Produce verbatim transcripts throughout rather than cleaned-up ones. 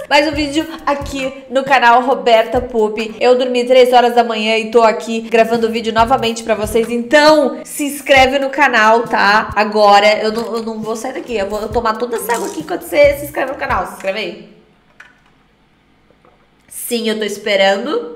mais um vídeo aqui no canal Roberta Pupi. Eu dormi três horas da manhã e tô aqui gravando o vídeo novamente pra vocês. Então, se inscreve no canal, tá? Agora, eu não, eu não vou sair daqui. Eu vou tomar toda essa água aqui enquanto você se inscreve no canal. Se inscreve aí. Sim, eu tô esperando.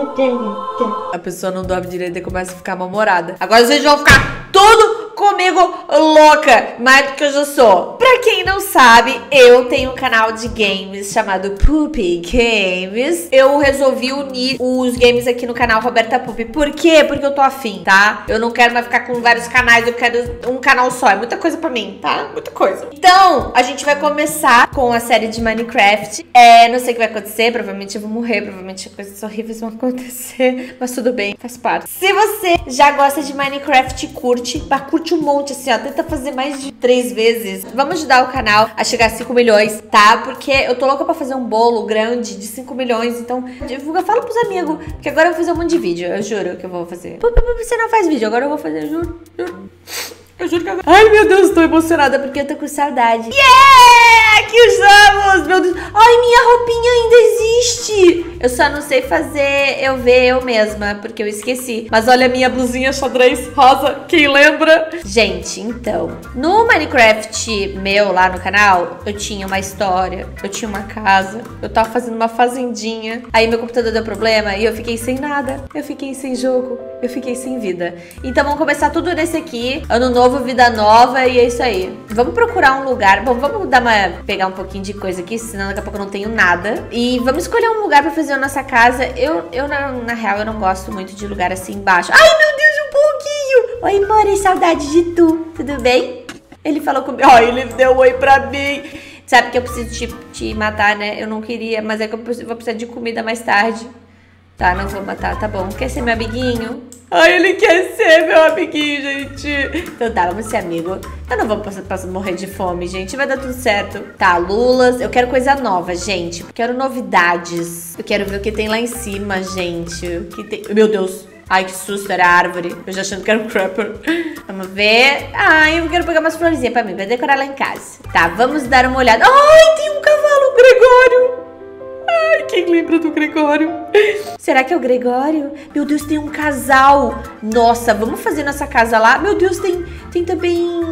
A pessoa não dorme direito e começa a ficar mal-humorada. Agora vocês vão ficar tudo comigo louca, mais do que eu já sou. Pra quem não sabe, eu tenho um canal de games chamado Pupi Games. Eu resolvi unir os games aqui no canal Roberta Pupi. Por quê? Porque eu tô afim, tá? Eu não quero mais ficar com vários canais, eu quero um canal só. É muita coisa pra mim, tá? Muita coisa. Então, a gente vai começar com a série de Minecraft. É, não sei o que vai acontecer, provavelmente eu vou morrer, provavelmente coisas horríveis vão acontecer, mas tudo bem, faz parte. Se você já gosta de Minecraft e curte, curte um monte, assim, ó, tenta fazer mais de três vezes. Vamos ajudar o canal a chegar a cinco milhões, tá? Porque eu tô louca pra fazer um bolo grande de cinco milhões, então divulga, fala pros amigos, porque agora eu vou fazer um monte de vídeo, eu juro que eu vou fazer. Você não faz vídeo, agora eu vou fazer, juro, juro. Eu juro que agora... Ai, meu Deus, tô emocionada porque eu tô com saudade. Yeah! Aqui estamos! Meu Deus. Ai, minha roupinha ainda existe. Eu só não sei fazer eu ver eu mesma, porque eu esqueci. Mas olha a minha blusinha xadrez rosa, quem lembra? Gente, então, no Minecraft meu lá no canal, eu tinha uma história, eu tinha uma casa, eu tava fazendo uma fazendinha. Aí meu computador deu problema e eu fiquei sem nada. Eu fiquei sem jogo, eu fiquei sem vida. Então vamos começar tudo nesse aqui. Ano novo, vida nova, e é isso aí. Vamos procurar um lugar. Bom, vamos dar uma, pegar um pouquinho de coisa aqui, senão daqui a pouco eu não tenho nada. E vamos escolher um lugar pra fazer a nossa casa. Eu, eu na, na real, eu não gosto muito de lugar assim embaixo. Ai, meu Deus, um pouquinho! Oi, amor, saudade de tu. Tudo bem? Ele falou comigo. Ai, ele deu um oi pra mim. Sabe que eu preciso te, te matar, né? Eu não queria, mas é que eu vou precisar de comida mais tarde. Tá, não vou matar, tá bom. Quer ser meu amiguinho? Ai, ele quer ser meu amiguinho, gente. Então tá, vamos ser amigo. Eu não vou passar, passar, morrer de fome, gente. Vai dar tudo certo. Tá, lulas. Eu quero coisa nova, gente. Eu quero novidades. Eu quero ver o que tem lá em cima, gente. O que tem... Meu Deus. Ai, que susto, era árvore. Eu já achando que era um crapper. Vamos ver. Ai, eu quero pegar umas florzinhas pra mim, pra decorar lá em casa. Tá, vamos dar uma olhada. Ai, tem um cavalo, Gregório. Ai, quem lembra do Gregório? Será que é o Gregório? Meu Deus, tem um casal. Nossa, vamos fazer nossa casa lá. Meu Deus, tem, tem também...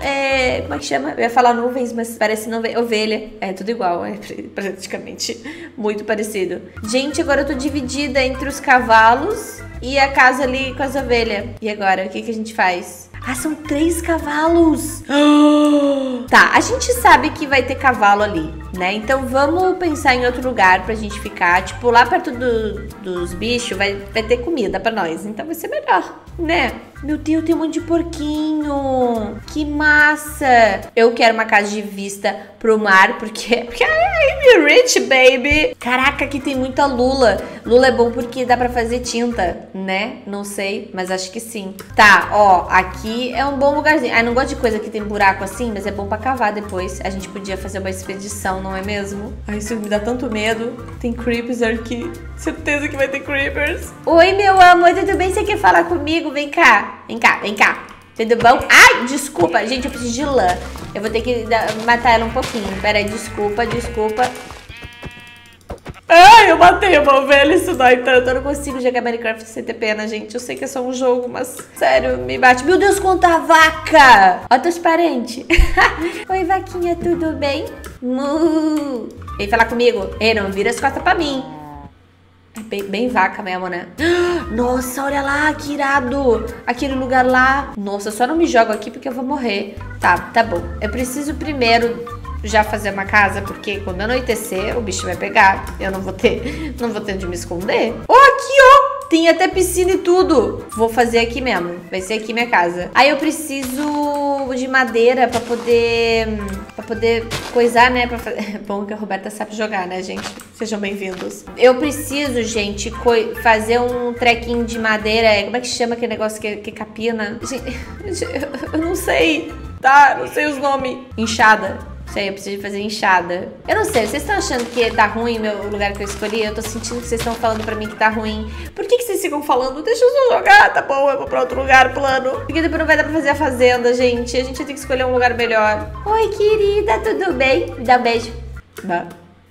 É, como é que chama? Eu ia falar nuvens, mas parece nuvem, ovelha. É tudo igual, é praticamente muito parecido. Gente, agora eu tô dividida entre os cavalos e a casa ali com as ovelhas. E agora, o que que a gente faz? Ah, são três cavalos. Tá, a gente sabe que vai ter cavalo ali, né? Então vamos pensar em outro lugar pra gente ficar. Tipo, lá perto do, dos bichos vai, vai ter comida pra nós. Então vai ser melhor, né? Meu Deus, tem um monte de porquinho. Que massa. Eu quero uma casa de vista pro mar, porque... Porque I'm rich, baby. Caraca, aqui tem muita lula. Lula é bom porque dá pra fazer tinta, né? Não sei, mas acho que sim. Tá, ó, aqui é um bom lugarzinho. Ah, não gosto de coisa que tem buraco assim, mas é bom pra cavar depois. A gente podia fazer uma expedição, não é mesmo? Ai, isso me dá tanto medo. Tem creepers aqui. Certeza que vai ter creepers. Oi, meu amor, tudo bem? Você quer falar comigo? Vem cá. Vem cá, vem cá. Tudo bom? Ai, desculpa. Gente, eu preciso de lã. Eu vou ter que dar, matar ela um pouquinho. Pera aí, desculpa, desculpa. Ai, eu matei uma ovelha, isso dói tanto. Eu não consigo jogar Minecraft sem ter pena, gente. Eu sei que é só um jogo, mas sério, me bate. Meu Deus, quanta vaca! Ó, teus parentes. Oi, vaquinha, tudo bem? Mu. Vem falar comigo. Ei, não vira as costas pra mim. É bem, bem vaca mesmo, né? Nossa, olha lá, que irado. Aquele lugar lá. Nossa, só não me jogo aqui porque eu vou morrer. Tá, tá bom. Eu preciso primeiro já fazer uma casa, porque quando anoitecer, o bicho vai pegar. Eu não vou ter, não vou ter onde me esconder. Ó, aqui, ó. Tem até piscina e tudo. Vou fazer aqui mesmo. Vai ser aqui minha casa. Aí eu preciso de madeira pra poder... Pra poder coisar, né? Pra fazer... Bom que a Roberta sabe jogar, né, gente? Sejam bem-vindos. Eu preciso, gente, fazer um trequinho de madeira. Como é que chama aquele negócio que, que capina? Gente, eu não sei, tá? Não sei os nomes. Enxada. Sei, eu preciso fazer enxada. Eu não sei, vocês estão achando que tá ruim o lugar que eu escolhi? Eu tô sentindo que vocês estão falando pra mim que tá ruim. Por que que vocês ficam falando? Deixa eu só jogar, tá bom, eu vou pra outro lugar, plano. Porque depois não vai dar pra fazer a fazenda, gente. A gente vai ter que escolher um lugar melhor. Oi, querida, tudo bem? Me dá um beijo.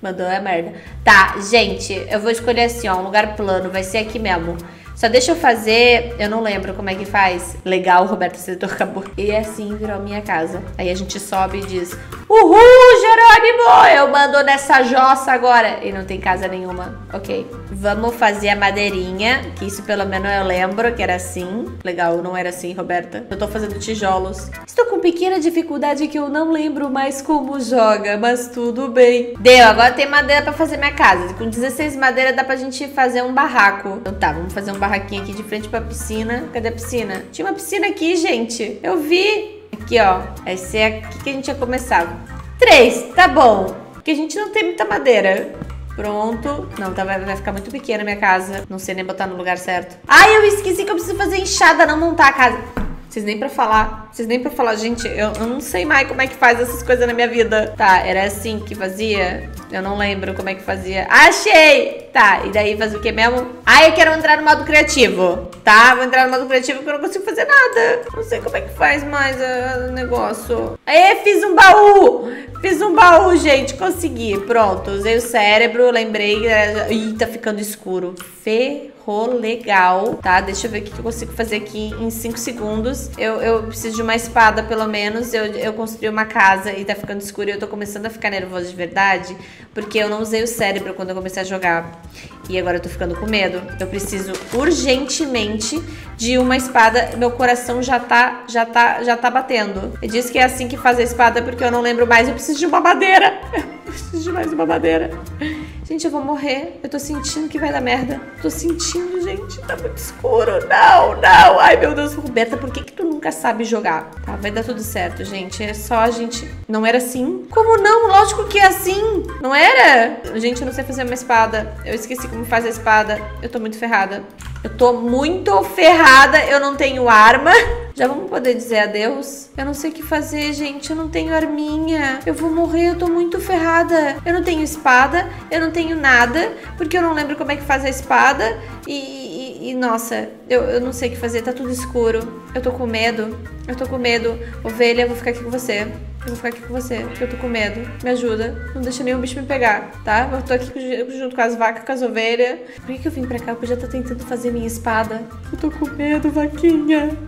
Mandou a merda. Tá, gente, eu vou escolher assim, ó, um lugar plano. Vai ser aqui mesmo. Só deixa eu fazer, eu não lembro como é que faz. Legal, Roberto, você acabou. E assim virou a minha casa. Aí a gente sobe e diz, uhul, Jerônimo, eu mando nessa jossa agora. E não tem casa nenhuma, ok. Vamos fazer a madeirinha, que isso pelo menos eu lembro que era assim. Legal, não era assim, Roberta. Eu tô fazendo tijolos. Estou com pequena dificuldade que eu não lembro mais como joga, mas tudo bem. Deu, agora tem madeira pra fazer minha casa. Com dezesseis madeiras dá pra gente fazer um barraco. Então tá, vamos fazer um barraquinho aqui de frente pra piscina. Cadê a piscina? Tinha uma piscina aqui, gente. Eu vi. Aqui, ó. Esse é aqui que a gente ia começar. Três, tá bom. Porque a gente não tem muita madeira. Pronto. Não, tá, vai, vai ficar muito pequena a minha casa. Não sei nem botar no lugar certo. Ai, eu esqueci que eu preciso fazer enxada, não montar a casa. Vocês nem pra falar. Vocês nem pra falar. Gente, eu, eu não sei mais como é que faz essas coisas na minha vida. Tá, era assim que fazia? Eu não lembro como é que fazia. Achei! Tá, e daí faz o que mesmo? Ah, eu quero entrar no modo criativo. Tá, vou entrar no modo criativo porque eu não consigo fazer nada. Não sei como é que faz mais o negócio. Aê, fiz um baú! Fiz um baú, gente. Consegui. Pronto, usei o cérebro, lembrei. Ih, tá ficando escuro. Ferrou legal. Tá, deixa eu ver o que eu consigo fazer aqui em cinco segundos. Eu, eu preciso de uma espada, pelo menos. Eu, eu construí uma casa e tá ficando escuro. E eu tô começando a ficar nervosa de verdade, porque eu não usei o cérebro quando eu comecei a jogar. E agora eu tô ficando com medo. Eu preciso urgentemente de uma espada. Meu coração já tá, já tá, já tá batendo. Eu disse que é assim que faz a espada porque eu não lembro mais. Eu preciso de uma madeira. Eu preciso de mais uma madeira. Gente, eu vou morrer. Eu tô sentindo que vai dar merda. Tô sentindo, gente. Tá muito escuro. Não, não. Ai, meu Deus. Roberta, por que que tu nunca sabe jogar? Tá, vai dar tudo certo, gente. É só a gente... Não era assim? Como não? Lógico que é assim. Não era? Gente, eu não sei fazer uma espada. Eu esqueci como faz a espada. Eu tô muito ferrada. Eu tô muito ferrada. Eu não tenho arma. Já vamos poder dizer adeus? Eu não sei o que fazer, gente. Eu não tenho arminha. Eu vou morrer. Eu tô muito ferrada. Eu não tenho espada. Eu não tenho nada. Porque eu não lembro como é que faz a espada. E, e, e nossa, eu, eu não sei o que fazer. Tá tudo escuro. Eu tô com medo. Eu tô com medo. Ovelha, eu vou ficar aqui com você. Eu vou ficar aqui com você, porque eu tô com medo. Me ajuda. Não deixa nenhum bicho me pegar, tá? Eu tô aqui junto com as vacas, com as ovelhas. Por que que eu vim pra cá? Eu podia estar tentando fazer minha espada. Eu tô com medo, vaquinha.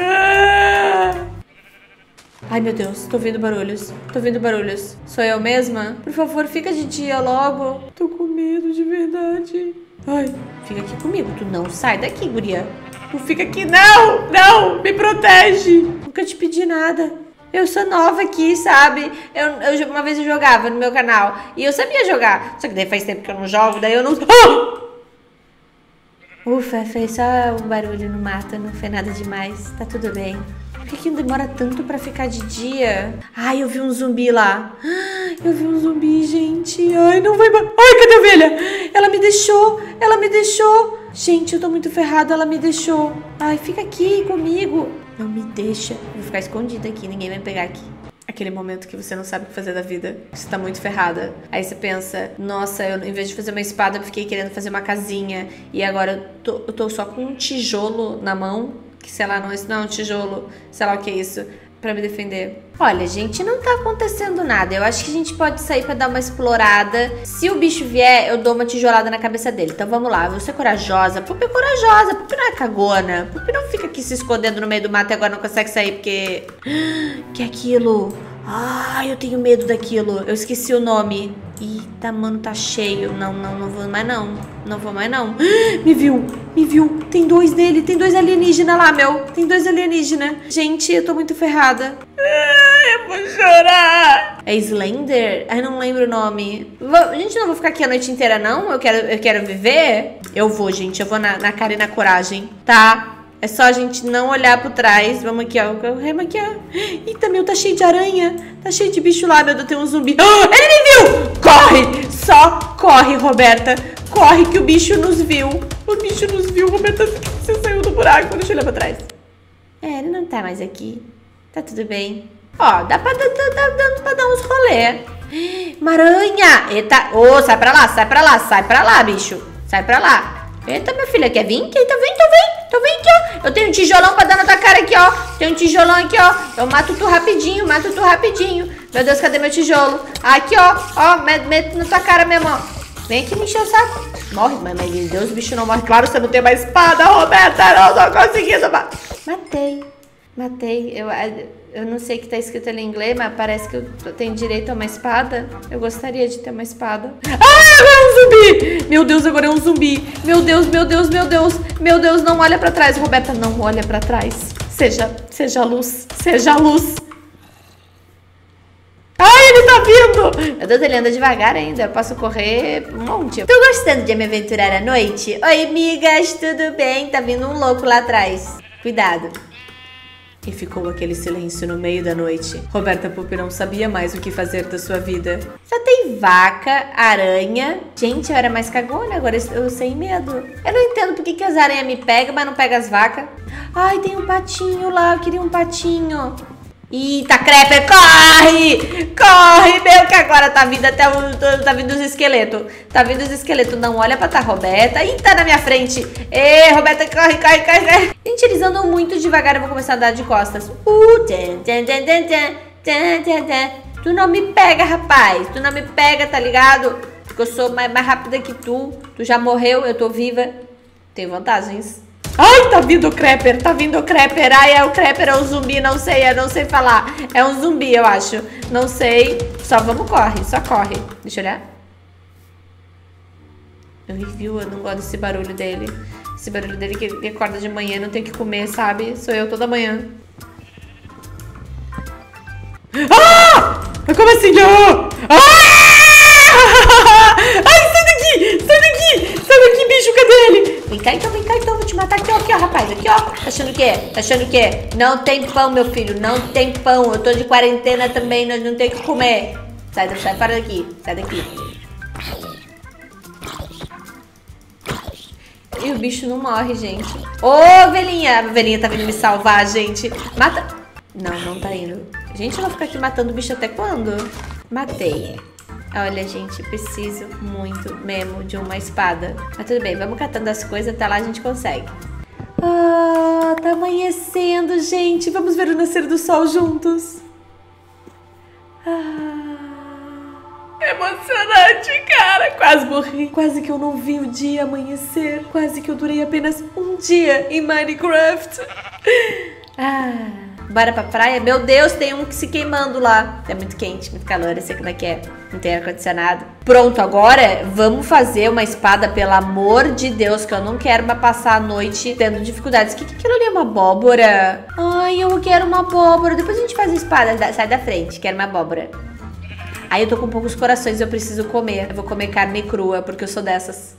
Ah! Ai, meu Deus. Tô ouvindo barulhos. Tô ouvindo barulhos. Sou eu mesma? Por favor, fica de dia logo. Tô com medo de verdade. Ai, fica aqui comigo. Tu não sai daqui, guria. Tu fica aqui. Não, não. Me protege. Nunca te pedi nada. Eu sou nova aqui, sabe? Eu, eu, uma vez eu jogava no meu canal e eu sabia jogar. Só que daí faz tempo que eu não jogo, daí eu não... Ah! Ufa, fez só um barulho no mato, não foi nada demais. Tá tudo bem. Por que que demora tanto pra ficar de dia? Ai, eu vi um zumbi lá. Eu vi um zumbi, gente. Ai, não vai... Ai, cadê a ovelha? Ela me deixou. Ela me deixou. Gente, eu tô muito ferrada. Ela me deixou. Ai, fica aqui comigo. Não me deixa. Eu vou ficar escondida aqui. Ninguém vai pegar aqui. Aquele momento que você não sabe o que fazer da vida. Você tá muito ferrada. Aí você pensa, nossa, eu em vez de fazer uma espada, eu fiquei querendo fazer uma casinha. E agora eu tô, eu tô só com um tijolo na mão. Que sei lá, não, isso não é um tijolo. Sei lá o que é isso. Pra me defender. Olha, gente, não tá acontecendo nada. Eu acho que a gente pode sair pra dar uma explorada. Se o bicho vier, eu dou uma tijolada na cabeça dele. Então vamos lá, você é corajosa. Pupi é corajosa, Pupi não é cagona. Pupi não fica aqui se escondendo no meio do mato e agora não consegue sair porque... Que é aquilo? Ai, eu tenho medo daquilo. Eu esqueci o nome. Eita, mano, tá cheio. Não, não, não vou mais não. Não vou mais não. Me viu, me viu. Tem dois dele, tem dois alienígenas lá, meu. Tem dois alienígenas. Gente, eu tô muito ferrada. Eu vou chorar. É Slender? Ai, não lembro o nome. Vou, gente, não vou ficar aqui a noite inteira, não? Eu quero, eu quero viver? Eu vou, gente. Eu vou na, na cara e na coragem, tá? É só a gente não olhar por trás. Vamos aqui, ó. Vamos aqui, ó. Eita, meu, tá cheio de aranha. Tá cheio de bicho lá, meu Deus, tem um zumbi. Oh, ele me viu! Corre! Só corre, Roberta. Corre que o bicho nos viu. O bicho nos viu, Roberta. Você saiu do buraco. Deixa eu olhar pra trás. É, ele não tá mais aqui. Tá tudo bem. Ó, dá pra, dá, dá, dá pra dar uns rolê. Uma aranha. Eita. Ô, oh, sai pra lá, sai pra lá, sai pra lá, bicho. Sai pra lá. Eita, minha filha, quer vir? Eita, vem, tô vem, tô vem aqui, ó. Eu tenho um tijolão pra dar na tua cara aqui, ó. Tem um tijolão aqui, ó. Eu mato tu rapidinho, mato tu rapidinho. Meu Deus, cadê meu tijolo? Aqui, ó. Ó, meto na tua cara mesmo, ó. Vem aqui me encher o saco. Morre, mas meu Deus, o bicho não morre. Claro, você não tem mais espada, Roberta. Não tô conseguindo. Matei. Matei. Eu, eu não sei o que tá escrito ali em inglês, mas parece que eu tenho direito a uma espada. Eu gostaria de ter uma espada. Ah, agora é um zumbi. Meu Deus, agora é um zumbi. Meu Deus, meu Deus, meu Deus. Meu Deus, não olha pra trás, Roberta. Não olha pra trás. Seja, seja luz. Seja luz. Ai, ele tá vindo! Meu Deus, ele anda devagar ainda. Eu posso correr um monte. Tô gostando de me aventurar à noite? Oi, amigas, tudo bem? Tá vindo um louco lá atrás. Cuidado. E ficou aquele silêncio no meio da noite. Roberta Pupi não sabia mais o que fazer da sua vida. Só tem vaca, aranha. Gente, eu era mais cagona, agora eu sem medo. Eu não entendo por que, que as aranhas me pegam, mas não pegam as vacas. Ai, tem um patinho lá, eu queria um patinho. Eita, Creeper, corre! Corre, meu, que agora tá vindo até o... Tá vindo os esqueletos. Tá vindo os esqueletos. Não olha pra tá, Roberta. Ih, tá na minha frente. Ê, Roberta, corre, corre, corre, corre. Gente, eles andam muito devagar. Eu vou começar a andar de costas. Uh, tan, tan, tan, tan, tan, tan, tan. Tu não me pega, rapaz. Tu não me pega, tá ligado? Porque eu sou mais, mais rápida que tu. Tu já morreu, eu tô viva. Tenho vantagens. Ai, tá vindo o Creeper, tá vindo o Creeper. Ai, é o Creeper, é um zumbi, não sei, eu não sei falar. É um zumbi, eu acho. Não sei. Só vamos, corre, só corre. Deixa eu olhar. Eu review, eu não gosto desse barulho dele. Esse barulho dele que ele acorda de manhã, não tem o que comer, sabe? Sou eu toda manhã. Ah! Como assim? Ah! Ai, sai daqui! Sai daqui! Sai daqui, bicho, cadê ele? Vem cá então, vem cá então, vou te matar aqui, ó, aqui, ó, rapaz, aqui, ó. Tá achando o quê? Tá achando o quê? Não tem pão, meu filho, não tem pão. Eu tô de quarentena também, nós não tem o que comer. Sai, sai fora daqui, sai daqui. E o bicho não morre, gente. Ô, ovelhinha! A ovelhinha tá vindo me salvar, gente. Mata... Não, não tá indo. Gente, eu vou ficar aqui matando o bicho até quando? Matei. Olha, gente, preciso muito mesmo de uma espada. Mas tudo bem, vamos catando as coisas, até lá a gente consegue. Ah, tá amanhecendo, gente. Vamos ver o nascer do sol juntos. Ah, emocionante, cara. Quase morri. Quase que eu não vi o dia amanhecer. Quase que eu durei apenas um dia em Minecraft. Ah... Bora pra praia? Meu Deus, tem um que se queimando lá. É muito quente, muito calor, eu sei como é que é. Não tem ar-condicionado. Pronto, agora vamos fazer uma espada, pelo amor de Deus, que eu não quero mais passar a noite tendo dificuldades. O que, que aquilo ali é? Uma abóbora? Ai, eu quero uma abóbora. Depois a gente faz a espada. Sai da frente, quero uma abóbora. Aí eu tô com poucos corações, eu preciso comer. Eu vou comer carne crua, porque eu sou dessas.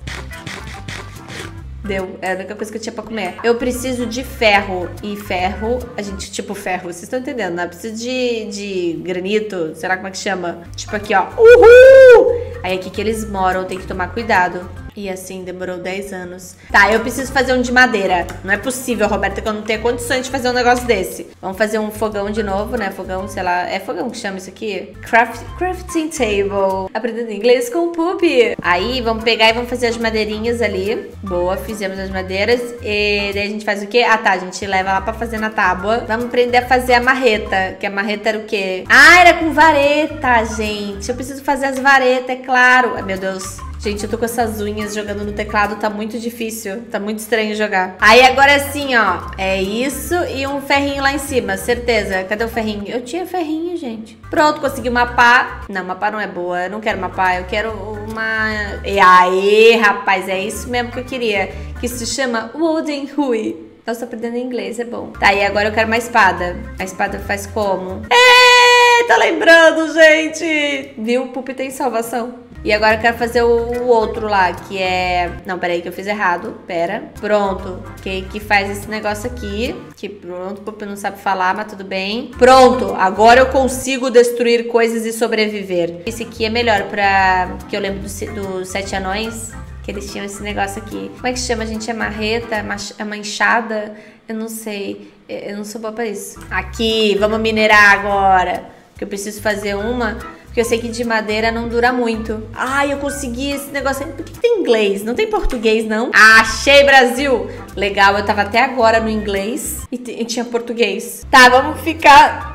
Deu, é a única coisa que eu tinha pra comer. Eu preciso de ferro. E ferro, a gente, tipo ferro, vocês estão entendendo, né? Eu preciso de, de granito, sei lá como é que chama. Tipo aqui, ó. Uhul! Aí aqui que eles moram, tem que tomar cuidado. E assim, demorou dez anos. Tá, eu preciso fazer um de madeira. Não é possível, Roberta, que eu não tenha condições de fazer um negócio desse. Vamos fazer um fogão de novo, né? Fogão, sei lá. É fogão que chama isso aqui? Craft, crafting table. Aprendendo inglês com o Pupi. Aí, vamos pegar e vamos fazer as madeirinhas ali. Boa, fizemos as madeiras. E daí a gente faz o quê? Ah, tá. A gente leva lá pra fazer na tábua. Vamos aprender a fazer a marreta. Que a marreta era o quê? Ah, era com vareta, gente. Eu preciso fazer as varetas, é claro. Ai, meu Deus. Gente, eu tô com essas unhas jogando no teclado, tá muito difícil, tá muito estranho jogar. Aí agora sim, ó, é isso e um ferrinho lá em cima, certeza. Cadê o ferrinho? Eu tinha ferrinho, gente. Pronto, consegui uma pá. Não, uma pá não é boa, eu não quero uma pá, eu quero uma... E aí, rapaz, é isso mesmo que eu queria, que se chama Wooden Hui. Nossa, tô aprendendo inglês, é bom. Tá, e agora eu quero uma espada. A espada faz como? É, tá lembrando, gente. Viu? O Pupi tem salvação. E agora eu quero fazer o outro lá, que é... Não, peraí, que eu fiz errado. Pera. Pronto. Que, que faz esse negócio aqui. Que pronto, o Pupi não sabe falar, mas tudo bem. Pronto. Agora eu consigo destruir coisas e sobreviver. Esse aqui é melhor pra... Que eu lembro dos do Sete Anões. Que eles tinham esse negócio aqui. Como é que chama, gente? É marreta? É uma enxada? Eu não sei. Eu não sou boa pra isso. Aqui, vamos minerar agora. Porque eu preciso fazer uma... Porque eu sei que de madeira não dura muito. Ai, eu consegui esse negócio aí. Por que tem inglês? Não tem português, não? Achei, Brasil! Legal, eu tava até agora no inglês e, e tinha português. Tá, vamos ficar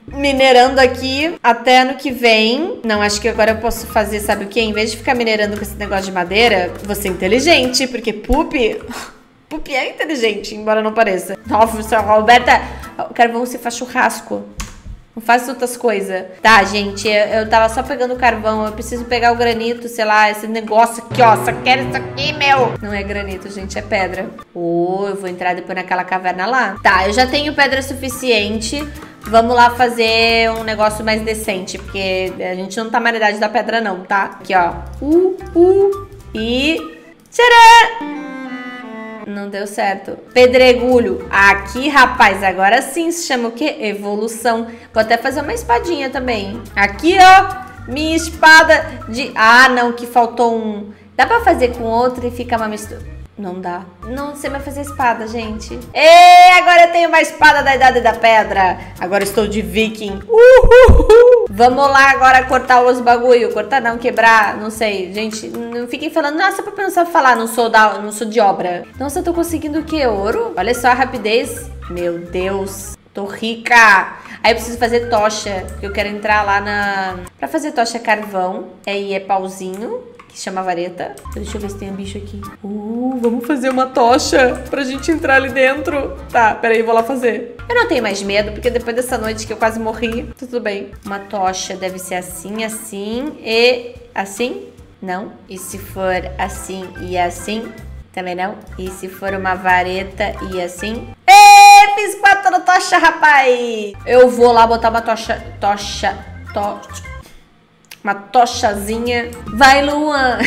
minerando aqui até ano que vem. Não, acho que agora eu posso fazer, sabe o quê? Em vez de ficar minerando com esse negócio de madeira, vou ser inteligente, porque Pupi... Pupi é inteligente, embora não pareça. Nossa, Roberta, o carvão se faz churrasco. Não faz outras coisas. Tá, gente, eu, eu tava só pegando o carvão. Eu preciso pegar o granito, sei lá, esse negócio aqui, ó. Só quero isso aqui, meu. Não é granito, gente, é pedra. Oh, eu vou entrar depois naquela caverna lá. Tá, eu já tenho pedra suficiente. Vamos lá fazer um negócio mais decente, porque a gente não tá mais na idade da pedra não, tá? Aqui, ó. Uh, uh. E... tcharam! Não deu certo. Pedregulho. Aqui, rapaz, agora sim se chama o quê? Evolução. Vou até fazer uma espadinha também. Aqui, ó. Minha espada de... Ah, não, que faltou um. Dá pra fazer com outro e fica uma mistura... Não dá. Não sei mais fazer espada, gente. E agora eu tenho uma espada da Idade da Pedra. Agora estou de viking. Uhul. Vamos lá agora cortar os bagulho. Cortar não, quebrar, não sei. Gente, não fiquem falando, nossa, pra não sabe falar, não sou, da, não sou de obra. Nossa, eu tô conseguindo o quê? Ouro? Olha só a rapidez. Meu Deus. Tô rica. Aí eu preciso fazer tocha, porque eu quero entrar lá na... Pra fazer tocha carvão. Aí é pauzinho. Que chama vareta. Deixa eu ver se tem um bicho aqui. Uh, vamos fazer uma tocha pra gente entrar ali dentro. Tá, peraí, vou lá fazer. Eu não tenho mais medo, porque depois dessa noite que eu quase morri, tudo bem. Uma tocha deve ser assim, assim e assim? Não. E se for assim e assim? Também não. E se for uma vareta e assim? Ê, fiz quatro tochas, rapaz! Eu vou lá botar uma tocha... Tocha... Tocha... Uma tochazinha. Vai, Luan!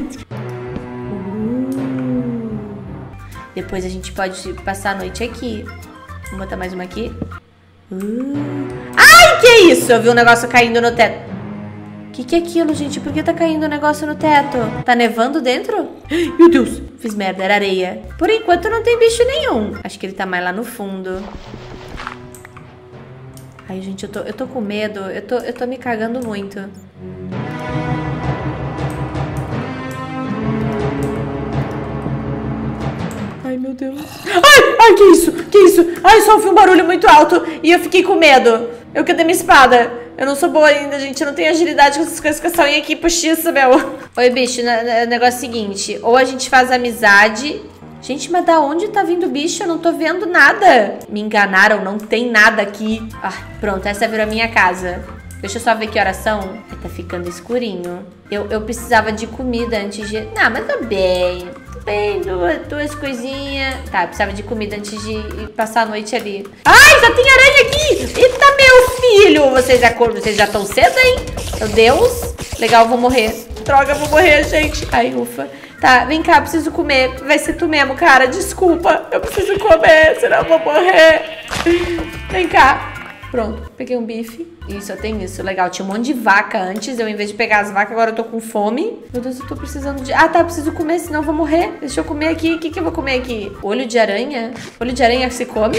uh. Depois a gente pode passar a noite aqui. Vamos botar mais uma aqui. Uh. Ai, que isso? Eu vi um negócio caindo no teto. Que que é aquilo, gente? Por que tá caindo um negócio no teto? Tá nevando dentro? Meu Deus! Fiz merda, era areia. Por enquanto não tem bicho nenhum. Acho que ele tá mais lá no fundo. Ai, gente, eu tô, eu tô com medo. Eu tô, eu tô me cagando muito. Ai, meu Deus. Ai, ai, que isso? Que isso? Ai, só ouvi um barulho muito alto e eu fiquei com medo. Eu cadê minha espada? Eu não sou boa ainda, gente. Eu não tenho agilidade com essas coisas com essa unha aqui postiça, meu. Oi, bicho, o negócio é o seguinte. Ou a gente faz amizade... Gente, mas da onde tá vindo o bicho? Eu não tô vendo nada. Me enganaram, não tem nada aqui. Ah, pronto, essa virou a minha casa. Deixa eu só ver que horas são. Ai, tá ficando escurinho. Eu, eu precisava de comida antes de... Não, mas tô bem. Tô bem, duas, duas coisinhas. Tá, eu precisava de comida antes de passar a noite ali. Ai, já tem aranha aqui! Eita, meu filho! Vocês já vocês já estão cedo, hein? Meu Deus. Legal, eu vou morrer. Droga, eu vou morrer, gente. Ai, ufa. Tá, vem cá, eu preciso comer. Vai ser tu mesmo, cara. Desculpa. Eu preciso comer, senão eu vou morrer. Vem cá. Pronto, peguei um bife. E só tem isso. Legal, tinha um monte de vaca antes. Eu, em vez de pegar as vacas, agora eu tô com fome. Meu Deus, eu tô precisando de... Ah, tá, eu preciso comer, senão eu vou morrer. Deixa eu comer aqui. O que que eu vou comer aqui? Olho de aranha? Olho de aranha se come?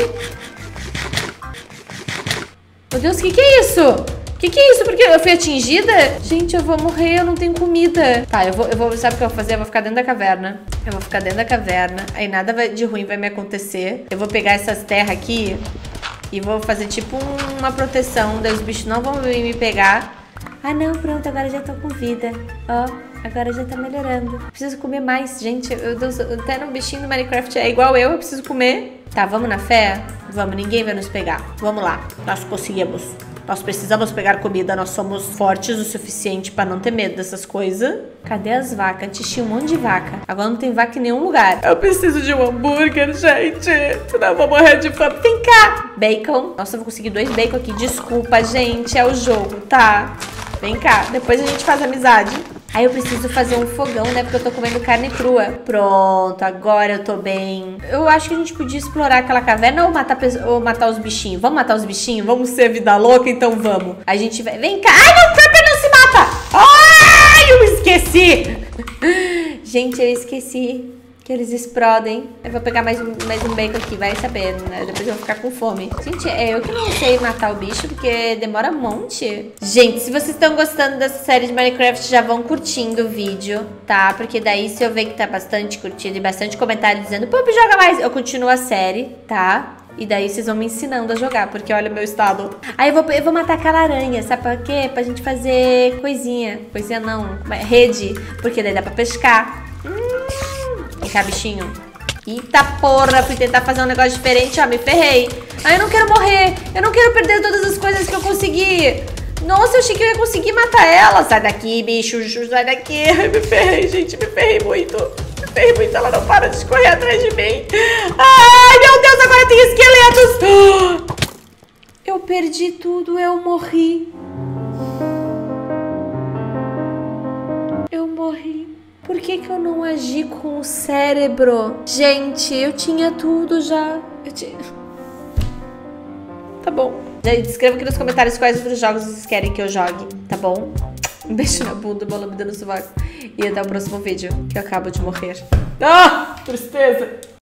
Meu Deus, o que que é isso? Que que é isso? Porque eu fui atingida? Gente, eu vou morrer, eu não tenho comida. Tá, eu vou, eu vou, sabe o que eu vou fazer? Eu vou ficar dentro da caverna. Eu vou ficar dentro da caverna. Aí nada vai, de ruim vai me acontecer. Eu vou pegar essas terras aqui e vou fazer tipo um, uma proteção. Daí os bichos não vão vir me pegar. Ah, não, pronto, agora já tô com vida. Ó, agora já tá melhorando. Preciso comer mais, gente. Eu, eu, até no bichinho do Minecraft é igual eu, eu preciso comer. Tá, vamos na fé? Vamos, ninguém vai nos pegar. Vamos lá, nós conseguimos. Nós precisamos pegar comida, nós somos fortes o suficiente pra não ter medo dessas coisas. Cadê as vacas? Antes tinha um monte de vaca. Agora não tem vaca em nenhum lugar. Eu preciso de um hambúrguer, gente. Senão eu vou morrer de fome. Vem cá. Bacon. Nossa, eu vou conseguir dois bacon aqui. Desculpa, gente. É o jogo, tá? Vem cá. Depois a gente faz amizade. Aí eu preciso fazer um fogão, né? Porque eu tô comendo carne crua. Pronto, agora eu tô bem. Eu acho que a gente podia explorar aquela caverna ou matar, ou matar os bichinhos. Vamos matar os bichinhos? Vamos ser vida louca? Então vamos. A gente vai... Vem cá. Ai, não, Creeper não se mata! Ai, eu esqueci! Gente, eu esqueci que eles explodem. Eu vou pegar mais um, mais um bacon aqui, vai saber, né? Depois eu vou ficar com fome. Gente, é eu que não sei matar o bicho, porque demora um monte. Gente, se vocês estão gostando dessa série de Minecraft, já vão curtindo o vídeo, tá? Porque daí, se eu ver que tá bastante curtido e bastante comentário dizendo, pô, joga mais, eu continuo a série, tá? E daí vocês vão me ensinando a jogar, porque olha o meu estado. Aí eu vou, eu vou matar aquela aranha, sabe pra quê? Pra gente fazer coisinha. Coisinha não, rede, porque daí dá pra pescar. Hum, vem cá, bichinho. Eita porra, fui tentar fazer um negócio diferente, ó, me ferrei. Ai, eu não quero morrer, eu não quero perder todas as coisas que eu consegui. Nossa, eu achei que eu ia conseguir matar ela. Sai daqui, bicho, sai daqui. Ai, me ferrei, gente, me ferrei muito. Me ferrei muito, ela não para de correr atrás de mim. Ai, meu Deus, agora tem esqueletos. Eu perdi tudo, eu morri. Eu morri. Por que que eu não agi com o cérebro? Gente, eu tinha tudo já. Eu tinha... Tá bom. Gente, escreva aqui nos comentários quais outros jogos vocês querem que eu jogue, tá bom? Um beijo na bunda, uma lambida no sovaco. E até o próximo vídeo, que eu acabo de morrer. Ah, tristeza!